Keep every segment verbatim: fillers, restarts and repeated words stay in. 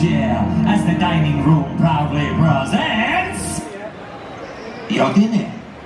chair as the dining room proudly presents your dinner.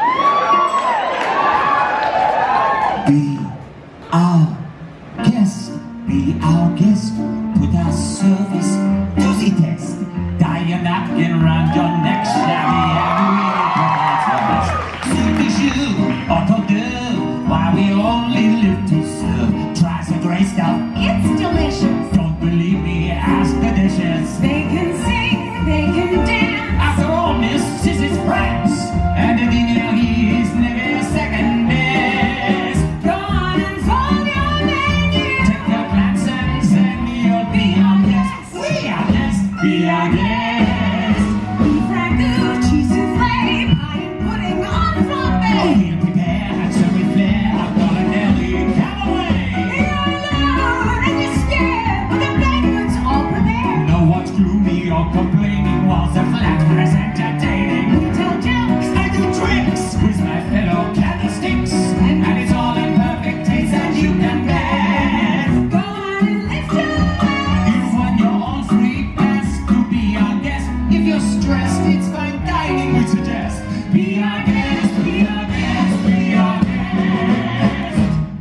Be our guest, be our guest, put our service to the test. Tie your napkin round your neck, shabby, and we'll provide service. Soup de jus, hors d'oeuvre, while we only live to serve. Try some great stuff, It's delicious. don't believe me, ask the dishes. They can sing, they can dance. After all, miss, this is France, and the dinner is never second best. Go on and fold your menu. Take your glances and you'll be our guest. We are guests, be our guest. Beef ragout, cheese soufflé, pie and pudding on flambe. We'll prepare some with flair. I've got a deli, come away. You're alone and you're scared, but the banquet's all prepared. Know what's gloomy or complaining while the flat is entertaining. We tell jokes, I do tricks with my fellow candlesticks, and it's all in perfect taste and you can bet. go on and lift your leg. You've won your own free pass to be our guest. If you're stressed, it's fine dining, we suggest. Be our guest, be our guest, be our guest.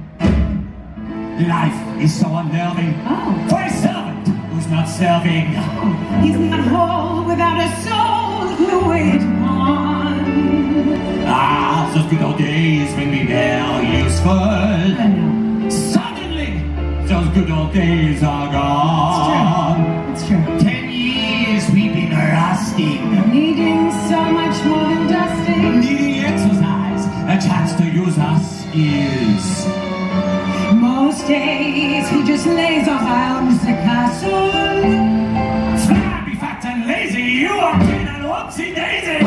Life is so unnerving Oh. for a servant who's not serving. He's not whole without a soul to wait on. Ah, those good old days when we were useful. Suddenly, those good old days are gone. It's true. Ten years we've been rusting, Needing so much more than dusting. needing exercise, a chance to use our skills. Most days he just lays around the castle. Fat, be fat and lazy, you are clean and whoopsie daisy.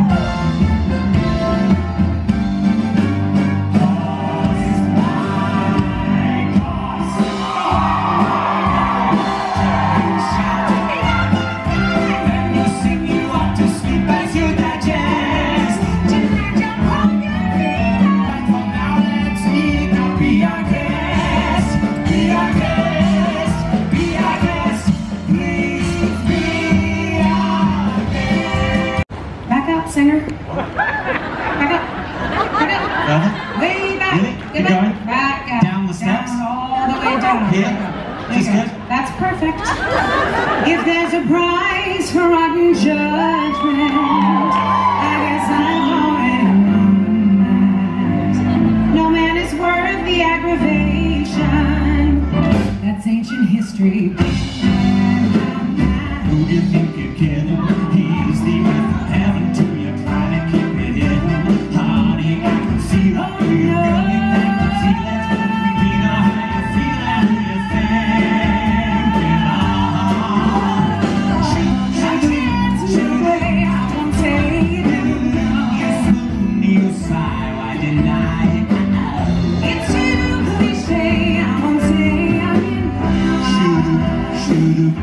Then you sing you up to sleep as you digest. Tonight you'll pump your feet up. But for now, let's eat up. Be our guest, be our guest, be our guest. Please be our guest. Back up, singer. Back up. Back up. Brother, Way back. Really? Way Keep back. going? Back up. Down the steps? Down, all the way down. Here? There you Just go. good? That's perfect. If there's a prize for rotten judgment, I guess I've already won that. No man is worth the aggravation. That's ancient history. Who do you think you're kidding? He's the earth from heaven to you, trying to keep me hidden. Honey, I can see the way you feel it, I can see that's what we mean. How you feel and who you thinking of. Shoot, shoot, shoot, shoot it. I won't say it. You swoon, you sigh, why deny it? It's too cliche. I won't say I'm in love. Shoot, shoot,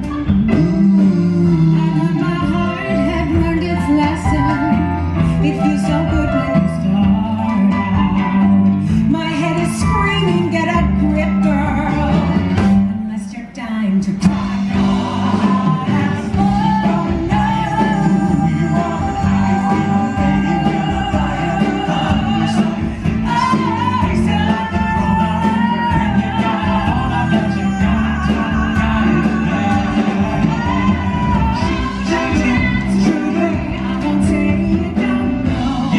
My heart had learned its lesson. It feels so good when you start out. My head is screaming, get a grip, girl. Unless you're dying to cry. Oh, no. I won't say you don't know.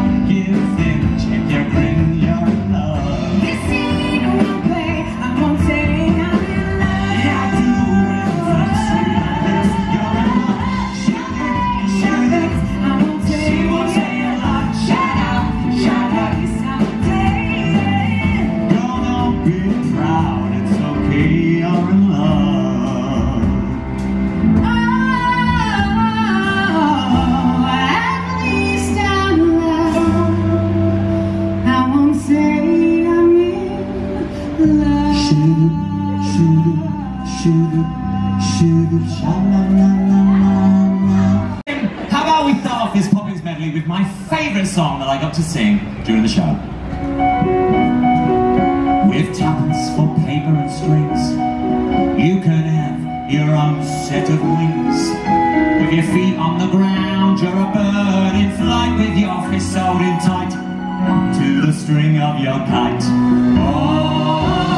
This scene will play. I won't say I'm in love. I won't say shut up, shut up. Yes, I'm saying. You're in love. Oh, at least I'm loved. I won't say I'm in love. Shoot, shoot, shoot, shoot, sha la la la la la. How about we start off this Poppins medley with my favourite song that I got to sing during the show? With tuppence for paper and strings, you can have your own set of wings. With your feet on the ground, you're a bird in flight, with your fists holding tight to the string of your kite. Oh,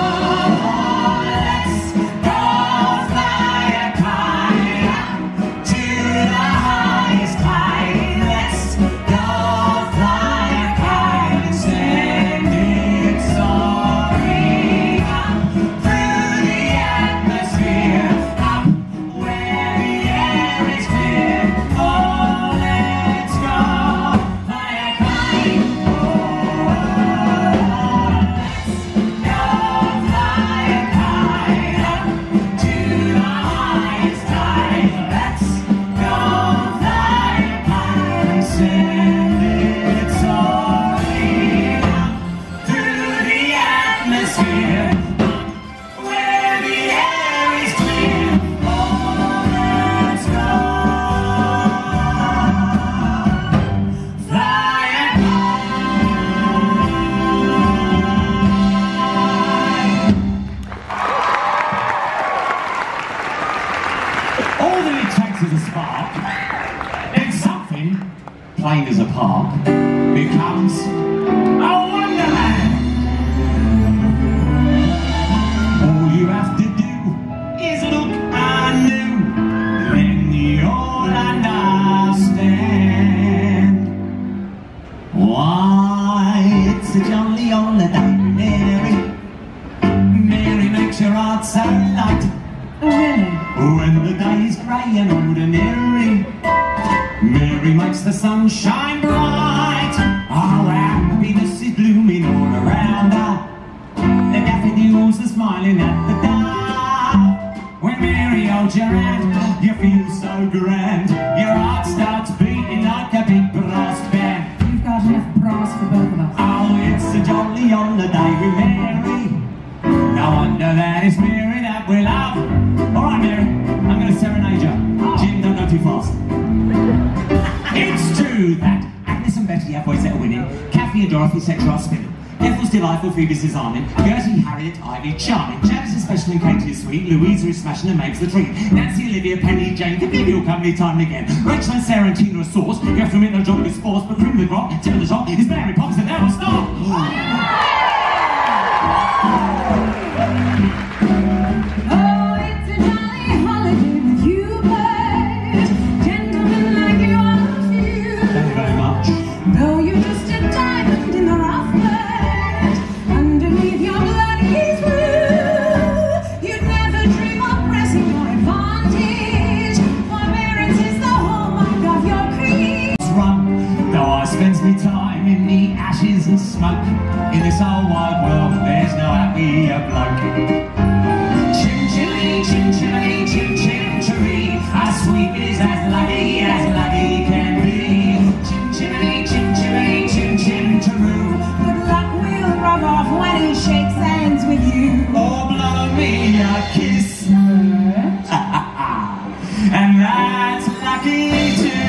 let's go fly a kite to the highest height. Let's go fly a kite and send it soaring up through the atmosphere, up where the air is clear. Oh, let's go fly a kite. All that it takes is a spark, then something, plain as a park, becomes a wonderland. All you have to do is look anew, then you'll understand why it's a jolly holiday. Mary, Mary makes your heart so light. Oh, really? When the day is grey and ordinary, Mary makes the sun shine bright. Our happiness is blooming all around her. The daffodils are smiling at the dark. When Mary holds your hand, you feel so grand. Your heart starts beating like a big brass band. You've got enough brass for both of us. Oh, it's a jolly holiday with Mary. No wonder that it's Mary that we love. Alright, Mary, I'm going to serenade you. Jim, don't go too fast. It's true that Agnes and Betty have voice that are winning. Kathy and Dorothy sector are spinning. Ethel's delightful, Phoebus is arming. Gertie, Harriet, Ivy, charming. Janice is special and Katie is sweet. Louisa is smashing and makes the treat. Nancy, Olivia, Penny, Jane, can give you company time and again. Rachel and Sarah and Tina are sauce. You have to admit no job is forced, but cream of the crop, tip of the top is Mary Poppins and never stop. Spends me time in the ashes and smoke. In this whole wide world, there's no happier bloke. Chim-chimney, chim-chimney, chim-chim-chimney, as sweet is as lucky as lucky can be. Chim-chimney, chim-chimney, chim-chim-chiroo, Good luck will rub off when he shakes hands with you. oh, blow me a kiss. And that's lucky too.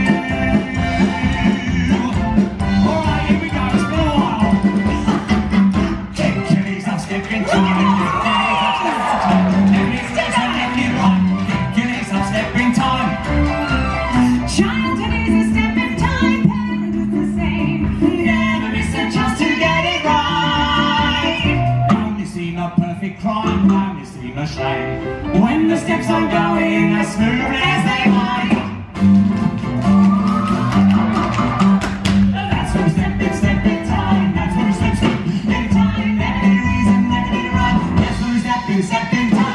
When the steps are going as smooth as they might, that's when we step in, step in time. That's when we step, step in time. Never any reason, never any rhyme. That's when we step in, step in time.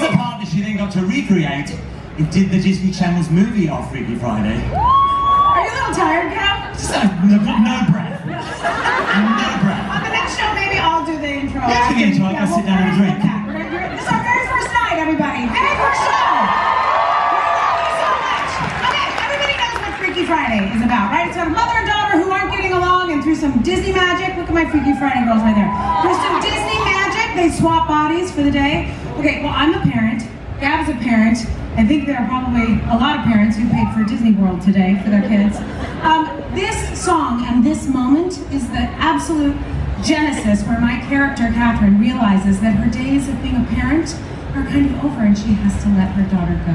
Did the Disney Channel's movie of Freaky Friday. Are you So, no, no breath. No breath. On the next show, maybe I'll do the intro. Yeah, do the intro. I'll go sit down and have a drink. This is our very first night, everybody. Very first show. Thank you so much. Okay, everybody knows what Freaky Friday is about, right? It's about a mother and daughter who aren't getting along, and through some Disney magic, look at my Freaky Friday girls right there. Through some Disney magic, they swap bodies for the day. Okay, well, I'm a parent. Gab's a parent. I think there are probably a lot of parents who paid for Disney World today for their kids. Um, this song and this moment is the absolute genesis where my character, Catherine, realizes that her days of being a parent are kind of over and she has to let her daughter go.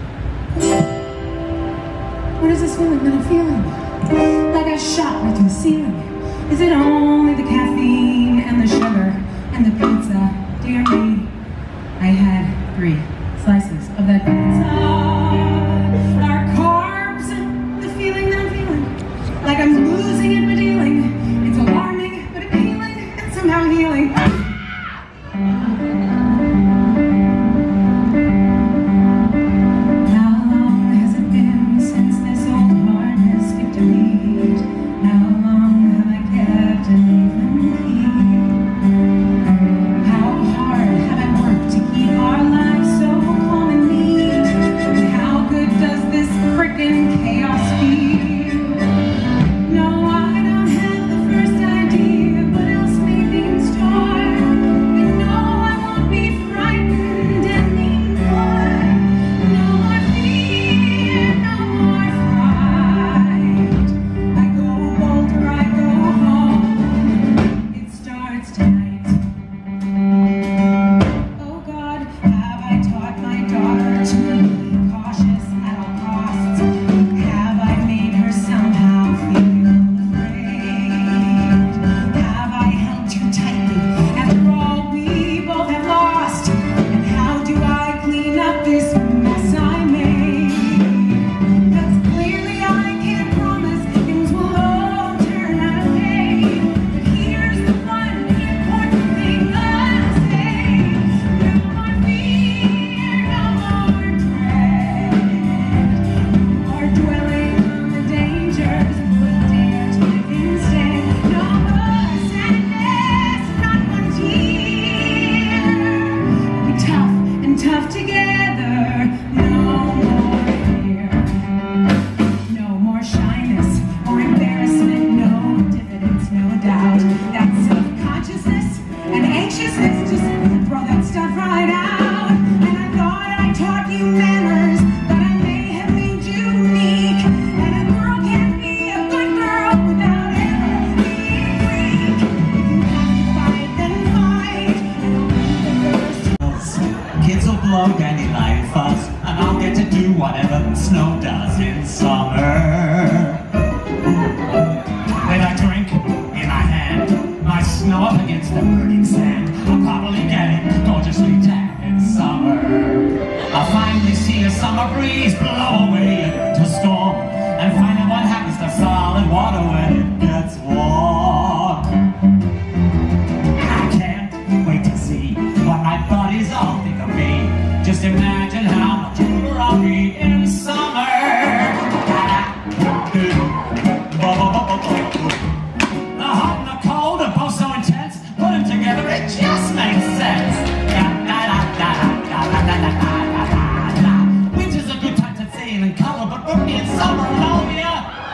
What is this feeling that I'm feeling? Like a shot right through the ceiling. Is it only the caffeine and the sugar and the pizza? Dear me, I had three slices of that pizza. Are carbs the feeling that I'm feeling? Like I'm losing at my dealing. It's alarming, but appealing, and somehow healing. How long has it been since this old heart has skipped a beat? How long have I kept an even key? How hard have I worked to keep our lives so calm and neat? How good does this frickin' chaos feel? No, I don't have the first idea what else may be in store. And no, I won't be frightened anymore. No more fear, no more fright. I go bolder, I go home. It starts tonight. Oh God, have I taught my daughter to be cautious at all costs? Have I made her somehow feel afraid? Have I held too tightly after all we both have lost? And how do I clean up this mess I made? 'Cause clearly I can't promise things will all turn out okay. But here's the one important thing I'll say. No more fear, no more dread. No more dwelling on the dangers we'll dare to live instead. No more sadness, not one tear. We'll be tough and tough together. No more fear. No more shyness or embarrassment, no diffidence, no doubt. That self-consciousness and anxiousness, just throw that stuff right out. And I thought I taught you manners, but I may have made you unique. And a girl can't be a good girl without ever being weak. If you have to fight, then fight. And I'll be the first to Kids will blow dandelion fuzz, and I'll get to do whatever the snow does in summer. When I drink in my hand, my snow up against the burning sand, I'll probably get it gorgeously tan in summer. I'll finally see a summer breeze blow away to storm, and find out what happens to solid water when it gets warm. I can't wait to see what my buddies all think of me. Just imagine how much cooler I'll be in summer. The hot and the cold are both so intense. Put them together, it just makes sense. Winter's a good time to sail and color, but for me it's summer and all ya.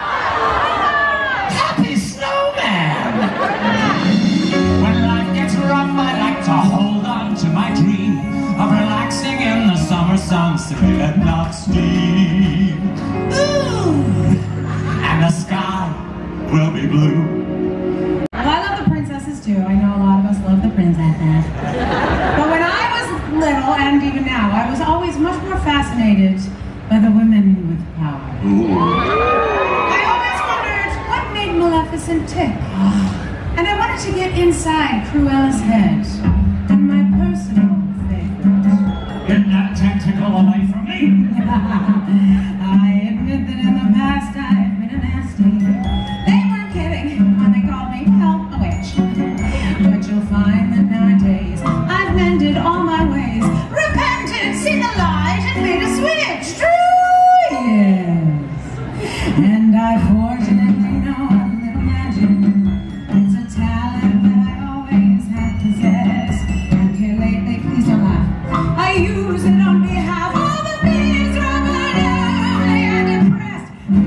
Happy snowman. When life gets rough, I like to hold on to my dream of relaxing in the summer sun, sipping at not steam. Ooh. And the sky will be blue. Well, I love the princesses too. I know a lot of us love the princesses. But when I was little, and even now, I was always much more fascinated by the women with power. I always wondered what made Maleficent tick. And I wanted to get inside Cruella's head. And my personal favorite. Get that tentacle away from me. I admit that in the past I've been a nasty. They weren't kidding when they called me, well, a witch. But you'll find that nowadays I've mended all my ways, repented, seen the light, and made a switch. True, yes. And I fortunately know a little magic. It's a talent that I always have possessed. Okay, lately, please don't laugh. I use it on behalf of the miserable, lonely, and depressed.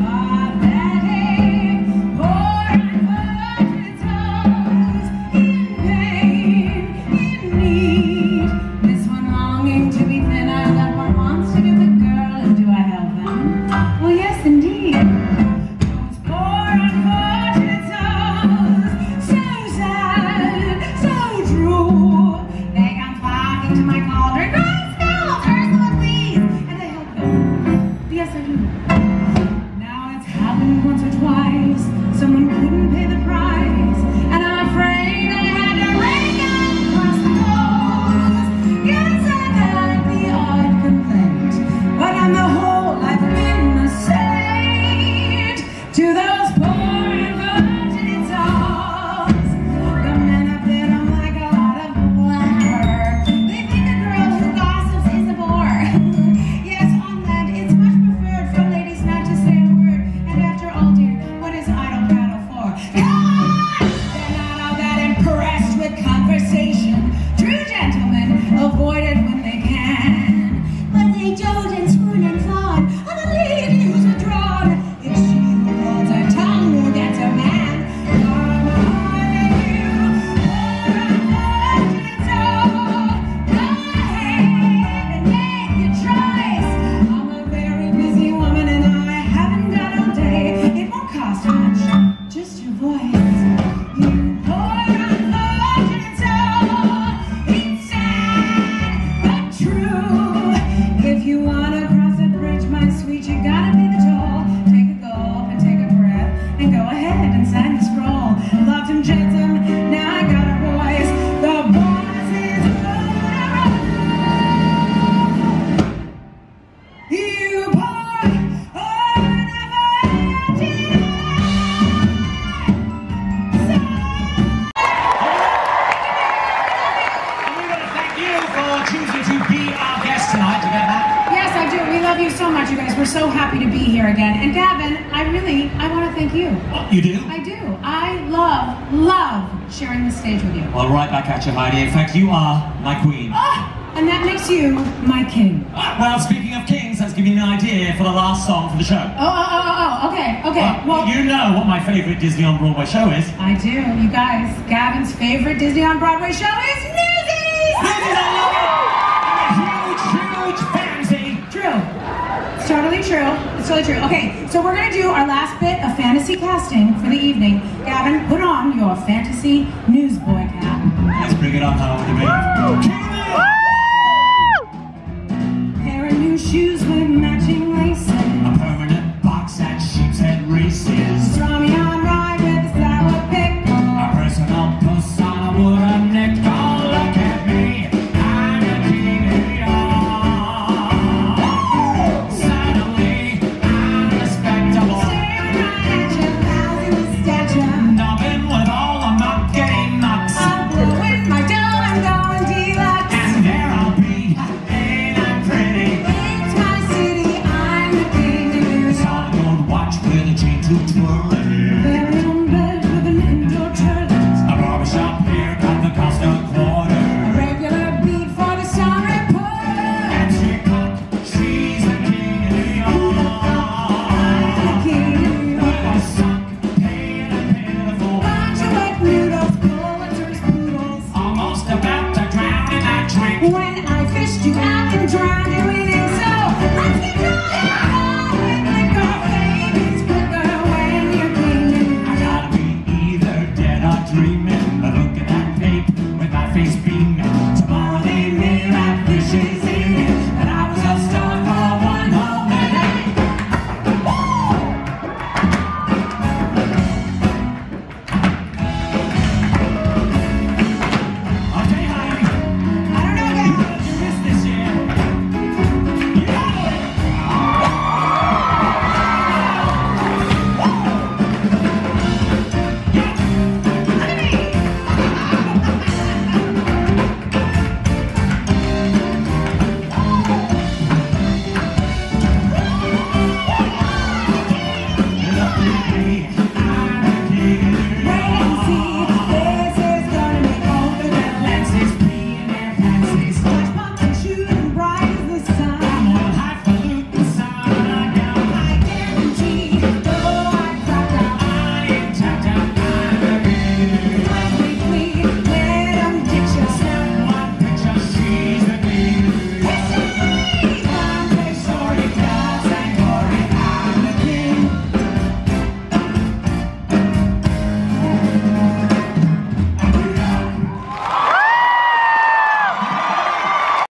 Pathetic, poor unfortunate souls in pain, in need. This one longing to be thinner, that one wants to be the girl, and do I help them? Well, yes, indeed. Those poor unfortunate souls, so sad, so true. They come flocking to my cauldron, Grace Fields, Ursula, please, and I help them. Yes, I do. Now it's happened once or twice. Someone couldn't pay the price, and I'm afraid I had to rake out across the road. Yes, I've had the odd complaint, but on the whole, I've been a saint to those poor unfortunate souls. The men up there don't like a lot of glamour. They think a girl who gossips is a bore. Yes, on that, it's much preferred for ladies not to say a word. And after all, dear, what is idle prattle for? Come on! They're not all that impressed with conversation. True gentlemen avoid it when they can. But they dote and swoon and fawn on the lady who's withdrawn. It's she who holds her tongue who gets a man. Come on, you poor unfortunate soul. Go ahead and make your choice. I'm a very busy woman and I haven't got all day. It won't cost much, just your voice. You poor unfortunate soul. It's sad but true. If you wanna cross a bridge, my sweet, you gotta pay the toll. Take a gulp and take a breath and go ahead and sign the scroll. Loved him, jetsam, now I got a voice. The boss is good. You poor unfortunate And we want to thank you for choosing to be our guest tonight. Do you get that? Yes, I do. We love you so much, you guys. We're so happy to be here again. And Gavin, I really, I want to thank you. Oh, you do? I do. I love, love sharing the stage with you. Well, right back at you, Heidi. In fact, you are my queen. Oh, and that makes you my king. Ah, Well, speaking of kings, let's give you an idea for the last song for the show. Oh, oh, oh, oh, oh. Okay, okay. Well, Well, you know what my favorite Disney on Broadway show is. I do. You guys, Gavin's favorite Disney on Broadway show is Newsies! Newsies, I love it! I'm a huge, huge fancy. True. It's totally true. It's totally true. Okay, so we're going to do our last bit of fantasy casting for the evening. Gavin, put on your fantasy newsboy cap. Let's bring it on home with me. Pair of new shoes with matching laces. A permanent box at Sheepshead Races. Strawmy on rye with a sour pickle. A personal persona would a nickel. Look at me, I'm the king of y'all. Suddenly, I'm respectable. Staring right at you, lousy with stature. Nubbing with all of my game knocks. I'm blowing my dough, I'm going deluxe. And there I'll be, ain't I pretty? It's my city, I'm the king of you. Solid gold watch with a chain to twirl.